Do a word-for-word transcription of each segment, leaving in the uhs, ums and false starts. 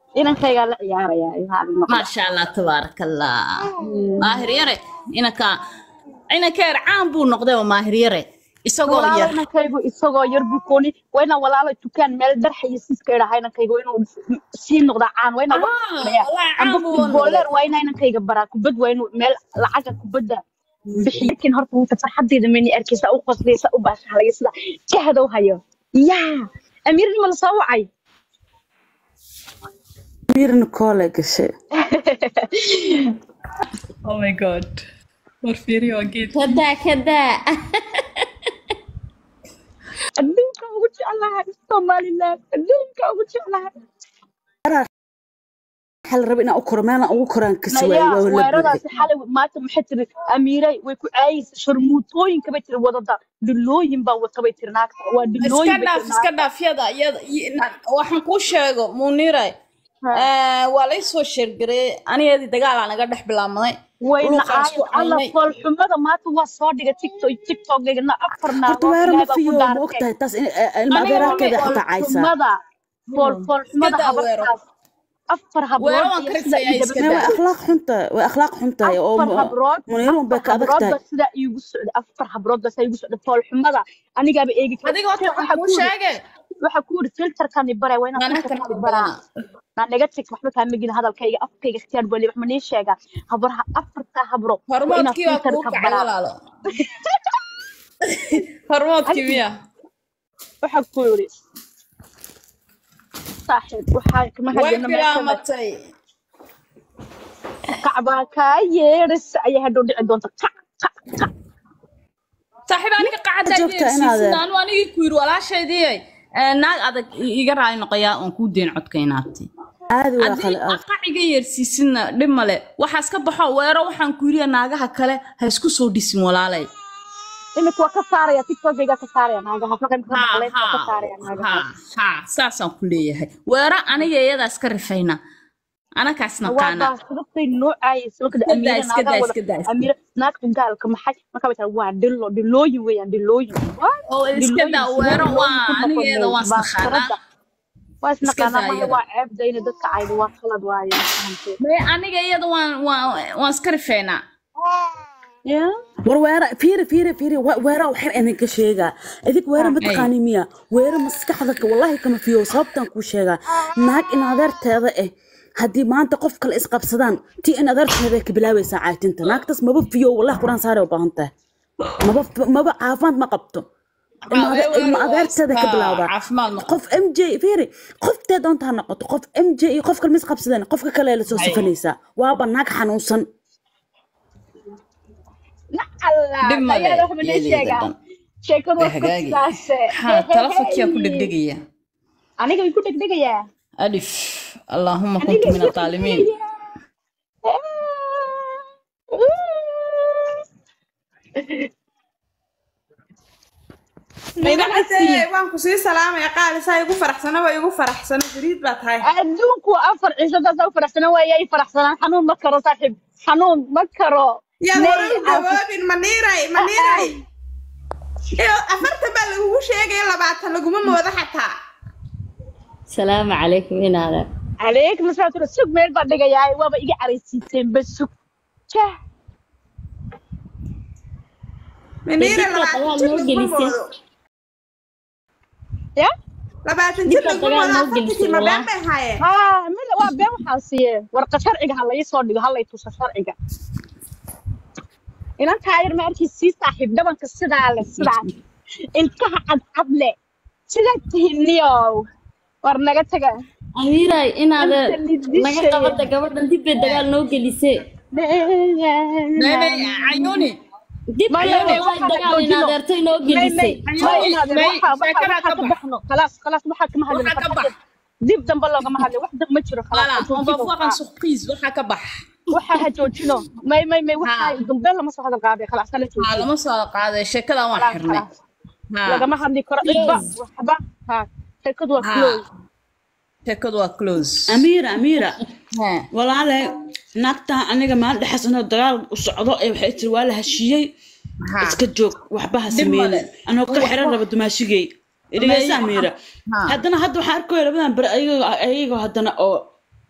إنا كيغا لا عياريا ما شاء الله تبارك الله ماهر يري إنك إنك عام بو نقدة وماهر يري isagoo yar ina kaygu isagoo yar bukooni wayna walaalo tukaan meel dar xayisiis ka yiraahayna kaygu inuu sii noqdo caan wayna wax booler wayna ina kayga bara kubad waynu meel lacag kubada bixiyin horta uu farxadeeda meeni arkaysa u qoslaysa u baashalay sida jahdo hayo ya amir ma la soo wacay amir Nicole gashay oh my god war fiiriyo geed kada kada adduunka ugu jeclahay Soomaaliland adduunka ugu jeclahay hal rab ina u kormeena ugu koraan kasway waa wala weeradaas xalay maanta maxay tiri amiiray way ku caayis shurmuutooyin ka bay wadada dulooyin baa wata bay tirnaagta waa dulooyin iska dhaaf iska dhaafyada waxaan ku sheego Muniray ee waa la soo sheergaray aniga dagaal aan naga dhex bilaabmay wayna aayad alla fol xumada maanta waa soo dhigay TikTok TikTok gana afarna waa ku daartay taas ilmadeerkeeda xataa caysa xumada fol fol xumada habartaas afar habrood sida akhlaaq xunta waa akhlaaq xunta oo Muniirun bay ka adagtahay sida igu socday afar habrood bas igu socday fol xumada aniga ba eegi adiga waxa ku sheegay waxa ku ri filterkan baray wayna filterkan baraa na negative waxba ka migin hadalkayga afkayga ikhtiyaar bali wax ma nii sheega habarha afarta habro hormoodkii waa ku kacay walaalo hormoodkii miya waxa ku ri صاحب وحاك ما هدينا ما متى كعبة كايرس أي هدول عندهم تك تك تك صاحب أنا قاعدة سيسنان وأنا يكوير ولا شيء دي ناق هذا يقرأ نقيا ونكودين عد كيناتي هذا خل قاعد يغير سيسنا لما له وحاسك بحا ويرا وحن كوريا ناقها كله هسكو سودي سمولالي إنك وكسارة تيك جيجا كسارة أنا جاها فكان كمالين كسارة أنا ها ها ساسا كلية هاي ورا أنا جاي هذا أسكر فينا أنا كاسنا قانا وابا النوع عايز لو كده أميرة ناقة أميرة ناقة قال كم حاجة ما كانت واحد دلو دلو يوي دلو يوي أو إسكدا ورا وأنا جاي هذا واسنا خانا واسنا خانا ما هو عيب زين دك عيد واخلد واي أنا جاي هذا وان وان واسكر فينا war weera fiiri fiiri fiiri weera waxaan idinka sheegaa idig weera ma taqaani miya weera maskaxda wallahi kama fiyo sababtan ku sheegaa naag in adeerteeda eh hadii maanta qof kale isqabsadaan tii in adeerteeda ka bilaabaysa caatinta naagtas maba fiyo wallahi quraan saare u baahanta maba maba caafimaad ma qabto ma adeerteeda ka bilaawda qof M J fiiri qofta doonta noqoto qof M J iyo qof kale misqabsadaan qofka kale la soo sifanaysa waaba naag xanuunsan الله يا رحمة الله شكرا وكساسة ها تلفك يا كل دقيقة أنا كم كل دقيقة ألف اللهم كنت من الظالمين إذا حتى وانكو سي سلام يا قال ساي يقول فرح سنة ويقول فرح سنة جديد بات هاي أدونك وأفر إذا ده فرح سنة وياي فرح سنة حنون مكرو صاحب حنون مكرو يا مرة جوابين منيري منيري إيه أفرت بالله وش يجي إلا بعد تلقوا من موضح حتى السلام عليكم إن هذا عليك مسافة السوق ميل بعد جاي وابا يجي عريسين بالسوق كه منيري لا بعد يا لا بعد تلقوا موضح حتى ما بين بهاي ها من وابين حاسية ورقة شرعي هلا يصور هلا يتوصل شرعي إن تاير ما أركي سي صاحب دبن كسر على السرعة إنتها عد عدلة سلته اليوم ورنا جتها أميرة إن هذا ما قبضت قبضت أنت بدقال نوك لسه لا لا عيوني دب عيوني بدقال إن هذا رتي نوك لسه خلاص خلاص ما حكم هذا دب دم بالله ما هذا واحدة مشرو خلاص أنا بفوق عن سقيز وحكى بح waxa joojino may may may waxa dambe lama soo hadal qaaday khalaas kala joojino lama soo qaaday sheekada waan xirnay laga ma hadli karo idba waxba ha sheekadu waa close sheekadu waa close amira amira walaale naagta aniga ma dhaxasano dagaal u socdo ee waxay tir waa la hashiyay iska joog waxba ha sameeyay anoo ka xiran raba dumaashigay idiga amira haddana hadda waxa arkayo labadan bar ayaga ayaga haddana oo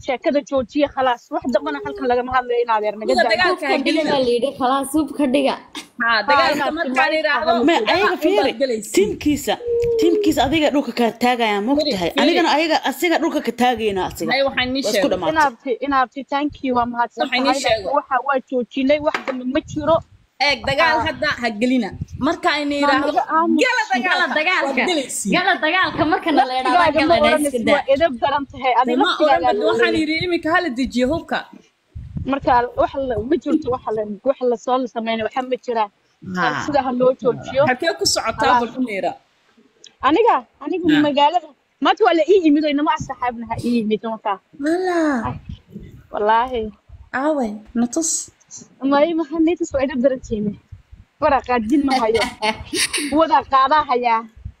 sheekada joojiya khalaas wax dambana halkan laga ma hadlayo in adeer naga dagaalka hadhiga liidhi khalaas hub ka dhiga ha dagaalka markaan iraahdo ma ayaga fiiri teamkiisa teamkiisa adiga dhulka ka taagaya ma ogtahay anigana ayaga asiga dhulka ka taagayna asiga ay waxaan ni sheegay inaabti inaabti thank you waa mahadsantahay waxa waa joojinay wax dambe ma jiro eeg dagaal hadda ha gelina marka ay iraahdo gala dagaal dagaalka gala dagaalka marka la leeyahay gala iska waa edeb garan tahay adiga waxaan yiri imika hal dijiyo hubka marka wax ma jirto wax la wax la soo sameeyay waxa ma jiraan sida ha loo joojiyo halkee ku socotaa bulneera aniga aniga magaalada ma wala ii yimid inama asxaabna ha ii yimid marka wala wallahi aawe natus ما هي محنيت سويد درتيني ورا قادين ما هيا ودا قادا هيا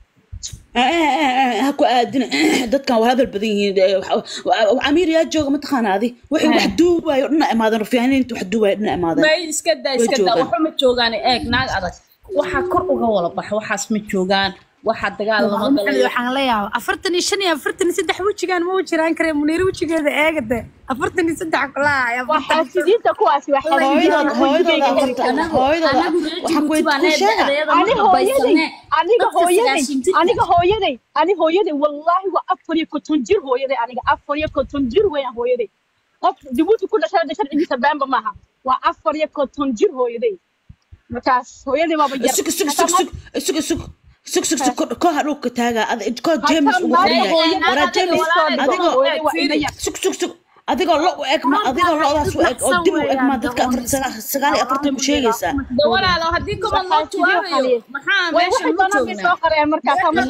هاكو aadina dadkan waa hadal badan yihiin Amir yaa jooga ma taqaanaadi wixii wax duubayo dhina imaadan fiicnayntu wax duubayo dhina imaadan may iska daa iska daa waxa ma joogaan eeg naag adag waxa kor uga wala bax waxaas ma joogaan waxa dagaal lama galay waxaan la yaabaa afartan iyo shan iyo afartan iyo saddex wajigaan ma jiraan kare Muniir wajigeeda eegada afartan iyo saddex kala ayaa waxa sidii kuwaasi waxa hooyada hooyada hooyada waxa ku sheegay aniga hooyaday aniga hooyaday aniga hooyaday aniga hooyaday wallahi waa afar iyo konton jir hooyaday aniga afar iyo konton jir weeyaan hooyaday qof dibuuti ku dhashay dhashay inta baanba maaha waa afar iyo konton jir hooyaday markaas hooyaday baba yar sug sug sug sug sug sug sug sug ko hadhuka taaga ko James ugu xiriya wara James adiga sug sug sug adiga lo eeg ma adiga lodaas u eeg oo dib u eeg ma dadka sagaal iyo afartan ku sheegaysa walaalo hadii kuma loo tuwaayo maxaa meesha ku joognaa soo qareen marka sama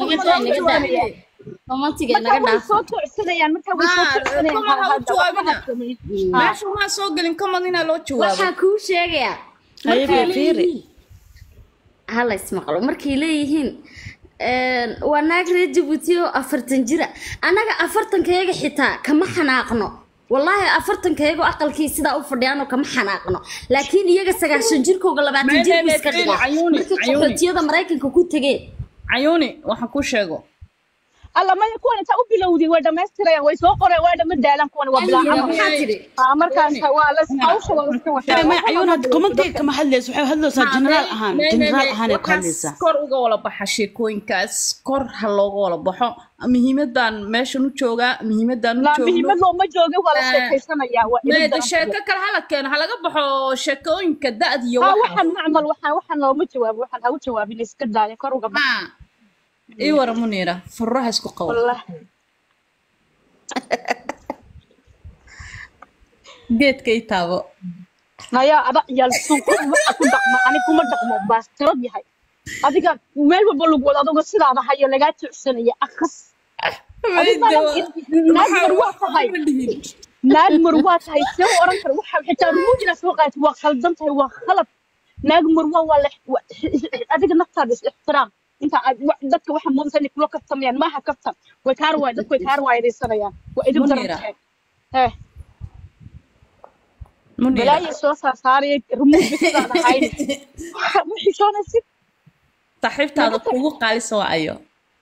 romantiga naga dhaaf soo tuursadayaan marka way soo tuursadayaan meesha ma soo galin kamadina loo jawaabo waxa ku sheegaya hayba fiiri hala ismaqlo markay leeyihiin ee waa naag reer Djibouti oo afartan jira anaga afartan kayaga xitaa kama xanaaqno wallahi afartan kayaga aqalkii sida u fadhiyaan kama xanaaqno laakiin iyaga sagaashan jirkooga labaatan jir iska dhiga qaxootiyada Mareykanka ku tageen ayuuni waxa ku sheego alla ma kuwan inta u bilowday way dhameystirayaan way soo qoreen way dhama daalan kuwan waa bilaa markaas waa la hawsha waa iska waxay ma ayuuna commentiga kama hadlayso waxay hadlaysaa general ahaan general ahaan ay hadlaysaa kor uga wala baxa sheekooyinkaas kor ha looga wala baxo muhiimadan meeshan u jooga muhiimadan u jooga muhiimad loo ma jooga wala sheekaysanaya waa ila sheeko kale hala keen ha laga baxo sheekooyinka da'd iyo waxa waxan macmal waxan waxan loo ma jawaabo waxan ha u jawaabin iska daaya kor uga baxa اي ورا منيره فرها اسكو قول والله جيت كي تابو نايا ابا يال سوق ku dhaqmo ani kuma dhaqmo baas tirad yahay adiga meel walba lagu wada adiga sidaada hayo laga ticsanaya akhas naag marwa tahay soo oran kar waxa xitaa ruujina soo qaat waa khaldan tahay waa khalad naag marwa wala adiga naftaada is ixtiraam inta dadka waxa muuqsan kula kaftamiyaan ma ha kaftam way kaar way dadku kaar way deesanayaan waa idin daran eh munira balay soo saarey rumuud bisada hayni wixii soo nasib saxiibtaada kugu qaaliso ayo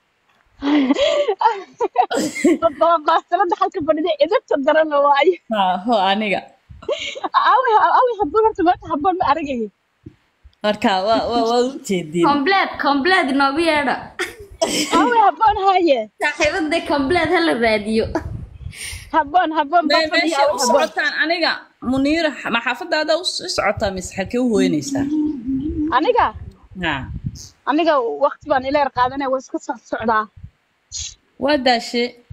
baba baastarada halka badida idabta daran waayo ha ho aniga awi awi habban horta habban ma aragay marka waa waa u jeedin complete complete noogu yeedho awi habban haye saaxiibada complete hal raadiyo habban habban meesha u socotaan aniga munira ma xaafadaada u socotaa mis xalkee u hooynaysaa aniga ha aniga waqti baan ila qaadanay waa iska socdaa waa daashe